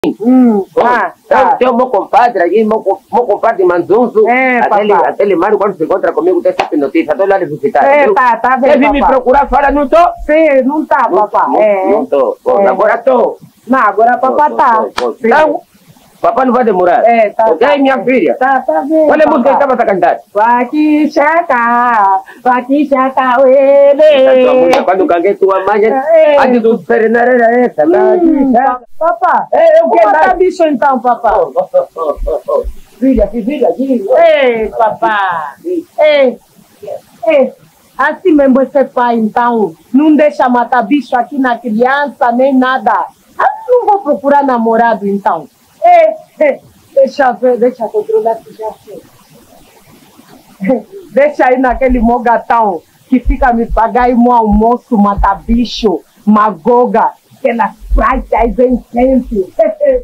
Tá. Tem o meu compadre aí, meu compadre Manzunzo. Aquele Mário, quando se encontra comigo, tem sempre notícia. Tô lá de visitar. Tá bem. Quer vir me procurar fora? Não tô? Sim, não tá, papá. Não tô. Agora tô. Não, agora papá tá. Então, papai não vai demorar. Tá. Ok, minha filha? Tá bem. Qual é a música que estava a cantar? Vai chaca, ele. Quando canguei tua mãe, antes do serenar era essa. Papá, eu quero matar bicho então, papá. Filha. Ei, papá. Ei. Assim mesmo você pai, então, não deixa matar bicho aqui na criança, nem nada. Não vou procurar namorado, então. Deixa ver, deixa controlar que já sei. Deixa aí naquele mogatão que fica me pagar e um almoço, matar bicho, magoga, aquelas praias em sempre.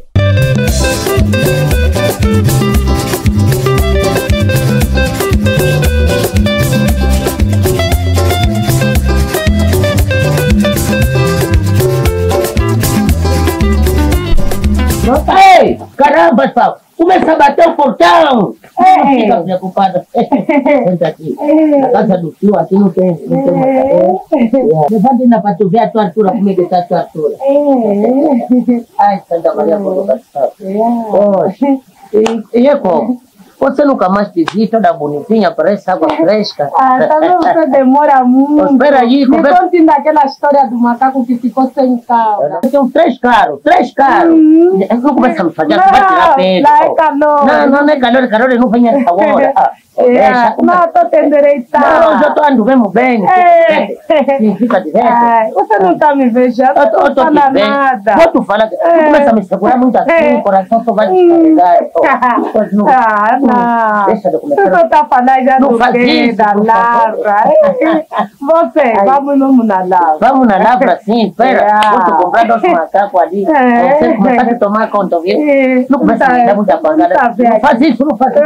Ei, caramba, pessoal, começa a bater o portão. Fica preocupada. Senta aqui. Na casa do tio, aqui não tem Levanta ainda para tu ver a tua altura, como é que está a tua altura. Ai, Santa Maria, colocação. Poxa, e é como? Você nunca mais te vi toda bonitinha, parece água fresca. Também você demora muito. Espera aí, me conte daquela história do macaco que ficou sem cauda. Eu tenho 3 carros. Não começa a me fazer, tu vai tirar pele. Não é calor. Não é calor, não vem essa hora. Não, estou te endireitando. Não, já estou andando mesmo bem. Fica direto. Você não está me beijando, eu tô te vendo. nada. Vou tu falar, tu começa a me segurar muito assim, o coração só vai descarregar. Não. Deixa eu começar. Você só está falando já não do faz quê? isso, Da lavra. Você, vamos na lavra. Vamos na lavra, sim. Espera, vou te comprar 2 macacos ali. Você começar a tomar conta, viu? Não começa a me dar muita pagada. Não faz isso.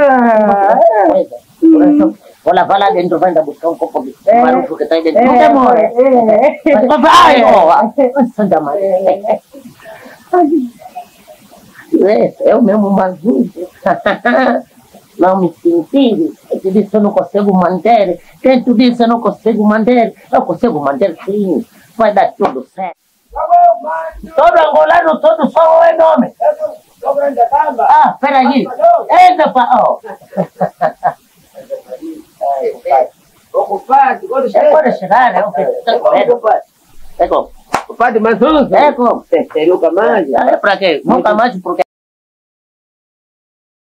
Vou lavar lá dentro, vai ainda buscar um copo de marujo que está aí dentro. Não demora. Vai, Santa Maria. Eu mesmo maluco. Não me senti. Eu te disse, eu não consigo manter. Quem tu disse, eu não consigo manter? Eu consigo manter, sim. Vai dar tudo certo. Todo angolano, todo só é nome. Peraí. Eita, pá. Ocupado, pode chegar, né? Compadre Manzunzo? Nunca mais? É pra quê? Nunca mais, por quê?